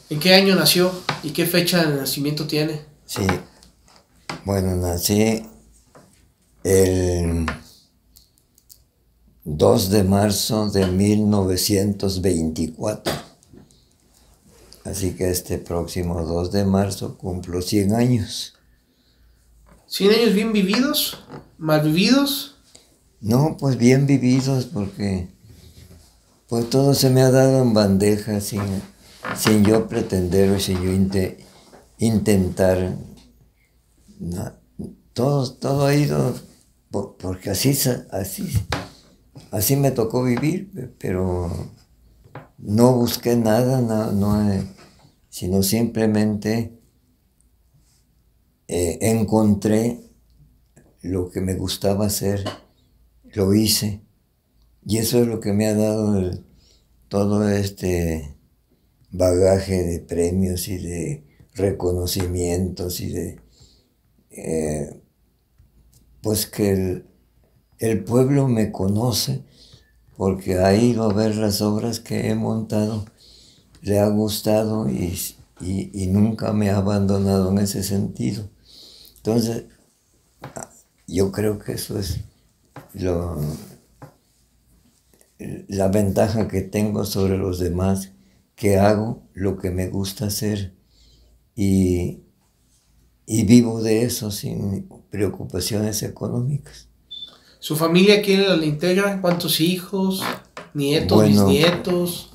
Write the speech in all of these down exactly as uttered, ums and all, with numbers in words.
¿En qué año nació y qué fecha de nacimiento tiene? Sí, bueno, nací el dos de marzo de mil novecientos veinticuatro. Así que este próximo dos de marzo cumplo cien años. ¿Cien años bien vividos? ¿Mal vividos? No, pues bien vividos, porque pues todo se me ha dado en bandeja sin, sin yo pretenderlo, sin yo inte- intentar. No, todo, todo ha ido por- porque así, sa- así, así me tocó vivir, pero no busqué nada, no, no, eh, sino simplemente eh, encontré lo que me gustaba hacer, lo hice, y eso es lo que me ha dado el- todo este bagaje de premios y de reconocimientos y de, eh, pues que el, el pueblo me conoce porque ha ido a ver las obras que he montado, le ha gustado y, y, y nunca me ha abandonado en ese sentido. Entonces, yo creo que eso es lo, la ventaja que tengo sobre los demás, que hago lo que me gusta hacer y, y vivo de eso sin preocupaciones económicas. ¿Su familia quién la integra? ¿Cuántos hijos? ¿Nietos? Bueno, ¿Bisnietos?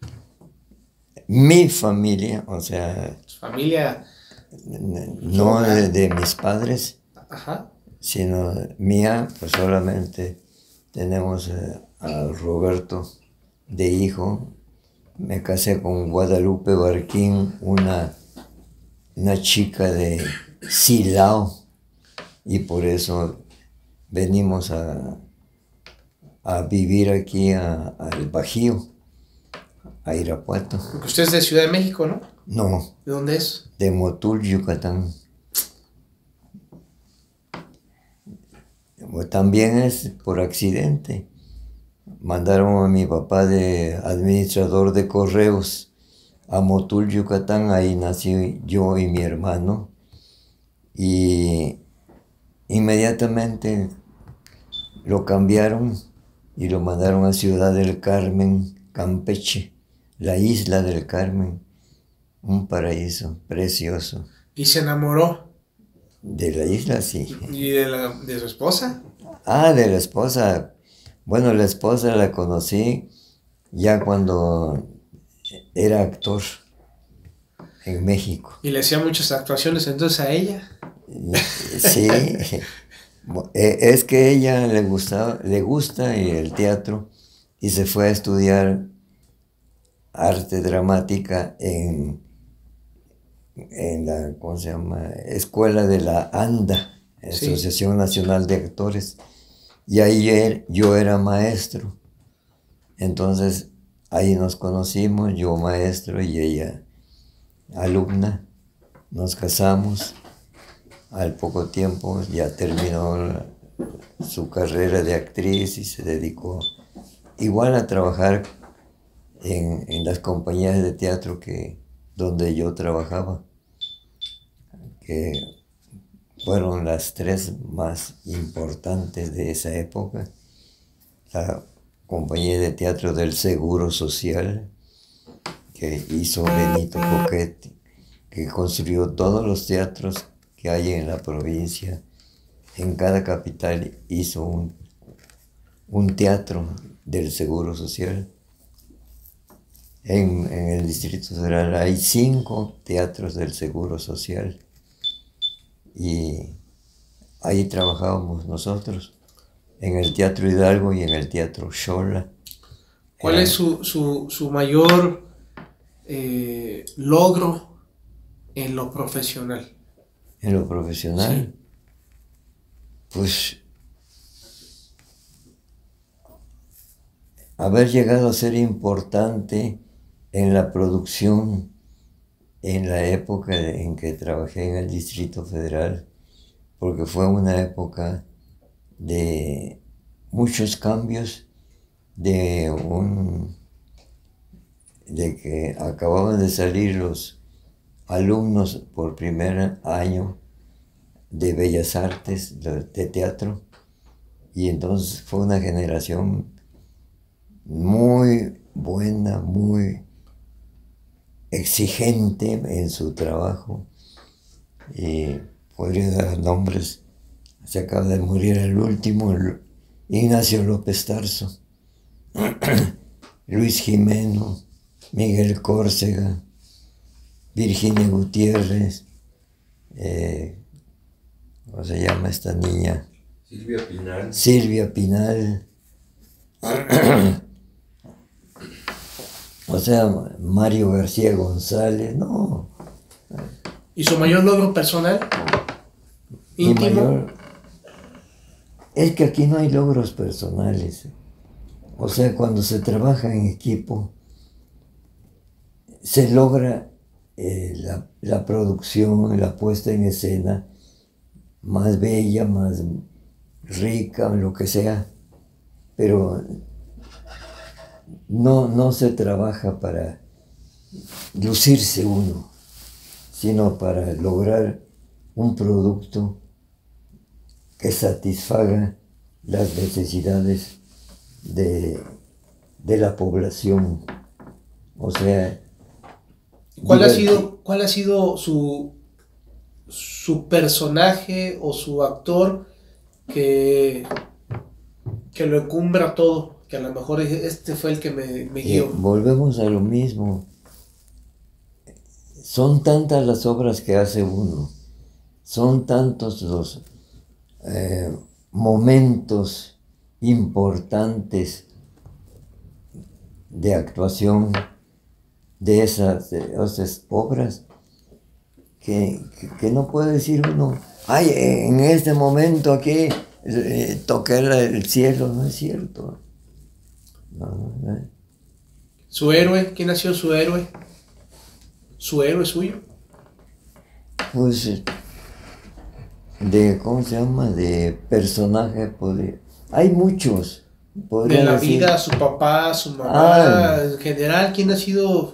mi familia, o sea, ¿Su familia? ¿Su no de, hogar? de mis padres, Ajá. sino mía, pues solamente tenemos eh, a Roberto de hijo. Me casé con Guadalupe Barquín, una, una chica de Silao, y por eso venimos a, a vivir aquí a- al Bajío, a Irapuato. Porque usted es de Ciudad de México, ¿no? No, ¿De dónde es? de Motul, Yucatán. También es por accidente. Mandaron a mi papá de administrador de correos a Motul, Yucatán. Ahí nací yo y mi hermano. Y inmediatamente lo cambiaron y lo mandaron a Ciudad del Carmen, Campeche, la isla del Carmen. Un paraíso precioso. ¿Y se enamoró? De la isla, sí. ¿Y de, la, de su esposa? Ah, de la esposa. Bueno, la esposa la conocí ya cuando era actor en México. ¿Y le hacía muchas actuaciones entonces a ella? Sí, es que ella le gusta, le gusta el teatro y se fue a estudiar arte dramática en, en la, ¿cómo se llama? Escuela de la ANDA, Sí. Asociación Nacional de Actores. Y ahí yo era maestro. Entonces ahí nos conocimos, yo maestro y ella alumna. Nos casamos. Al poco tiempo ya terminó la, su carrera de actriz y se dedicó igual a trabajar en, en las compañías de teatro que, donde yo trabajaba, que fueron las tres más importantes de esa época. La compañía de teatro del Seguro Social, que hizo Benito Coquete, que construyó todos los teatros que hay en la provincia. En cada capital hizo un, un teatro del Seguro Social. En, en el Distrito Federal hay cinco teatros del Seguro Social y ahí trabajábamos nosotros, en el Teatro Hidalgo y en el Teatro Xola. ¿Cuál es su, su, su mayor eh, logro en lo profesional? En lo profesional, Sí. pues haber llegado a ser importante en la producción en la época en que trabajé en el Distrito Federal, porque fue una época de muchos cambios, de un, de que acababan de salir los alumnos por primer año de Bellas Artes, de, de teatro, y entonces fue una generación muy buena, muy exigente en su trabajo, y podría dar nombres. Se acaba de morir el último, Ignacio López Tarso, Luis Jimeno, Miguel Córcega, Virginia Gutiérrez, eh, ¿cómo se llama esta niña? Silvia Pinal. Silvia Pinal. O sea, Mario García González, no. ¿Y su mayor logro personal? Íntimo. Mayor, es que aquí no hay logros personales. O sea, cuando se trabaja en equipo, se logra eh, la, la producción, la puesta en escena más bella, más rica, lo que sea, pero no, no se trabaja para lucirse uno, sino para lograr un producto que satisfaga las necesidades de, de la población. O sea, ¿cuál ha sido, cuál ha sido su, su personaje o su actor que, que lo encumbra todo? Que a lo mejor este fue el que me, me guió. Eh, volvemos a lo mismo. Son tantas las obras que hace uno, son tantos los eh, momentos importantes de actuación de esas, de esas obras que, que, que no puede decir uno, ay, en este momento aquí eh, toqué el cielo, no es cierto. No, no, no. ¿Su héroe? ¿Quién ha sido su héroe? ¿Su héroe suyo? Pues de, ¿cómo se llama? De personaje, podría, hay muchos. De la decir, vida, su papá, su mamá, ah, en general, ¿quién ha sido?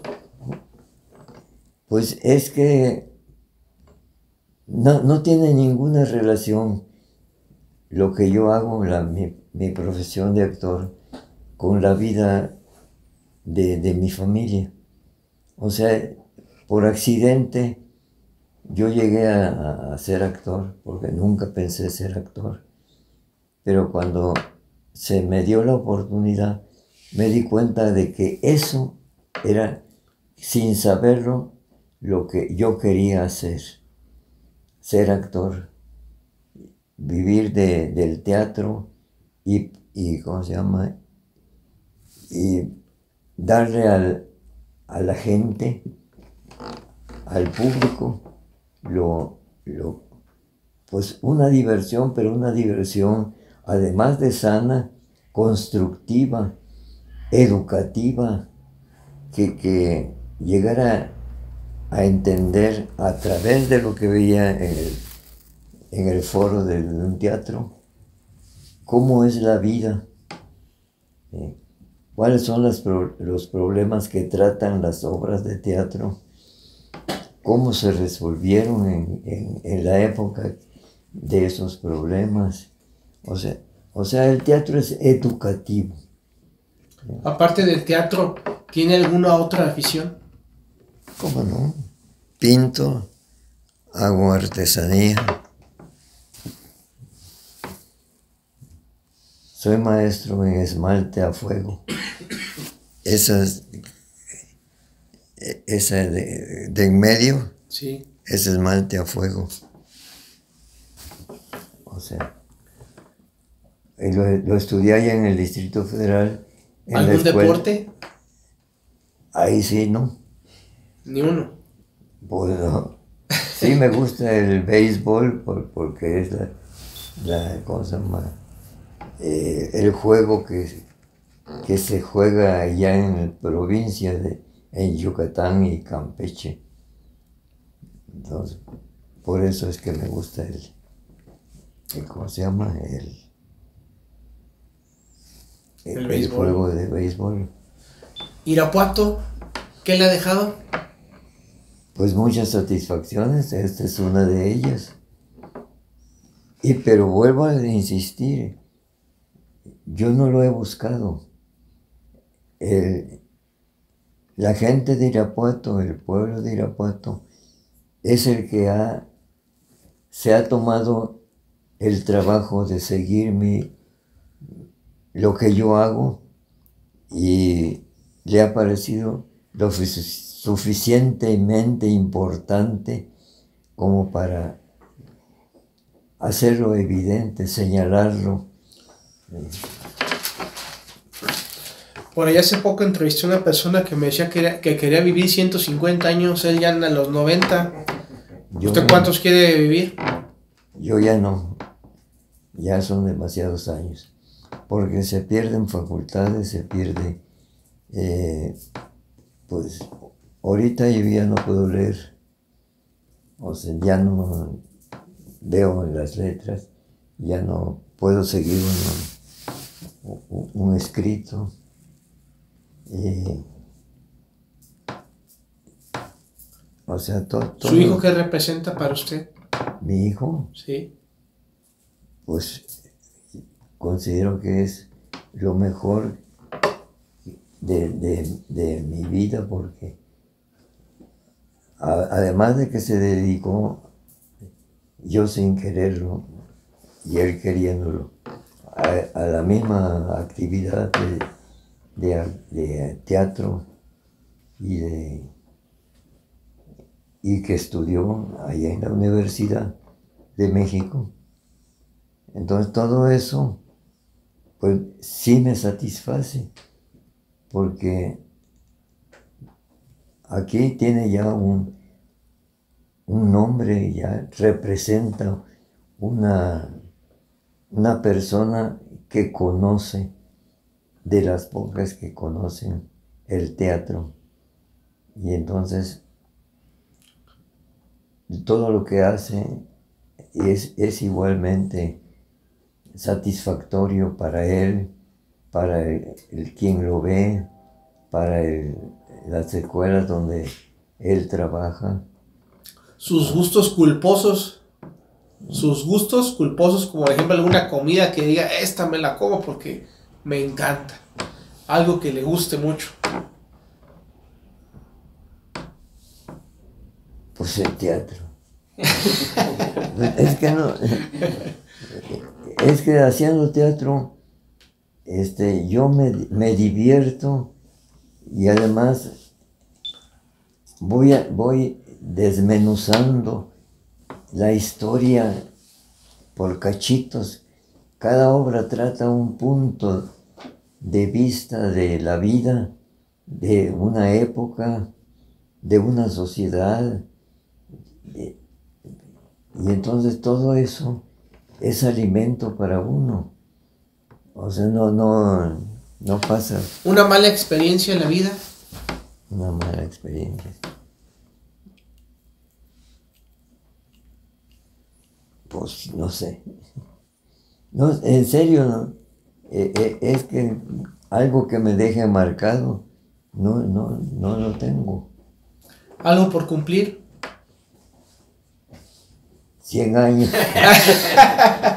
Pues es que no, no tiene ninguna relación lo que yo hago, la, mi, mi profesión de actor, con la vida de, de mi familia. O sea, por accidente yo llegué a, a ser actor, porque nunca pensé ser actor. Pero cuando se me dio la oportunidad, me di cuenta de que eso era, sin saberlo, lo que yo quería hacer. Ser actor, vivir de, del teatro y, y, ¿cómo se llama? Y darle al, a la gente, al público, lo, lo, pues una diversión, pero una diversión además de sana, constructiva, educativa, que, que llegara a entender a través de lo que veía en el, en el foro de, de un teatro, cómo es la vida, ¿eh? Cuáles son las pro, los problemas que tratan las obras de teatro, cómo se resolvieron en, en, en la época de esos problemas. O sea, o sea, el teatro es educativo. Aparte del teatro, ¿tiene alguna otra afición? ¿Cómo no? Pinto, hago artesanía. Soy maestro en esmalte a fuego. Esa, esa de, de en medio, sí, es esmalte a fuego. O sea, lo, lo estudié allá en el Distrito Federal. En ¿algún deporte? Ahí sí, ¿no? Ni uno. Pues no. Sí me gusta el béisbol por, porque es la, la ¿cómo se llama? Eh, el juego que, que se juega allá en la provincia de en Yucatán y Campeche. Entonces, por eso es que me gusta el, el ¿cómo se llama? El, el, el, el juego de béisbol. Irapuato, ¿Qué le ha dejado? Pues muchas satisfacciones, esta es una de ellas. Y pero vuelvo a insistir, yo no lo he buscado. El, la gente de Irapuato, el pueblo de Irapuato, es el que ha, se ha tomado el trabajo de seguir mi, lo que yo hago, y le ha parecido lo suficientemente importante como para hacerlo evidente, señalarlo. Por ahí hace poco entrevisté a una persona que me decía que, era, que quería vivir ciento cincuenta años, él ya anda en los noventa. Yo ¿Usted cuántos no, quiere vivir? Yo ya no, ya son demasiados años, porque se pierden facultades, se pierde, eh, pues ahorita yo ya no puedo leer, o sea, ya no veo las letras, ya no puedo seguir un, un, un escrito. Eh, o sea, to, todo. ¿Su hijo qué representa para usted? ¿Mi hijo? Sí. Pues considero que es lo mejor de, de, de mi vida, porque a, además de que se dedicó, yo sin quererlo y él queriéndolo, a, a la misma actividad de, de, de teatro y, de, y que estudió allá en la Universidad de México. Entonces todo eso, pues sí me satisface, porque aquí tiene ya un, un nombre, ya representa una, una persona que conoce, de las pocas que conocen el teatro. Y entonces todo lo que hace es, es igualmente satisfactorio para él, para el, el quien lo ve, para el, las escuelas donde él trabaja. Sus gustos culposos, sus gustos culposos, como por ejemplo alguna comida que diga, esta me la como porque me encanta, algo que le guste mucho. Pues el teatro. Es que no... Es que haciendo teatro, este, yo me, me divierto, y además voy, a, voy desmenuzando la historia por cachitos. Cada obra trata un punto de vista de la vida, de una época, de una sociedad, y entonces todo eso es alimento para uno. O sea, no, no, no pasa. ¿Una mala experiencia en la vida? Una mala experiencia. Pues no sé. No, en serio, no. Eh, eh, es que algo que me deje marcado, no, no, no lo tengo. ¿Algo por cumplir? Cien años.